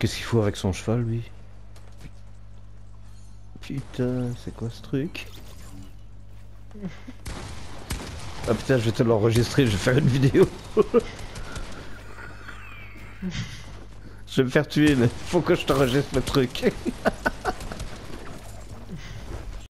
Qu'est-ce qu'il faut avec son cheval, lui? Putain, c'est quoi ce truc? Ah putain, je vais te l'enregistrer, je vais faire une vidéo. Je vais me faire tuer, mais faut que je t'enregistre le truc.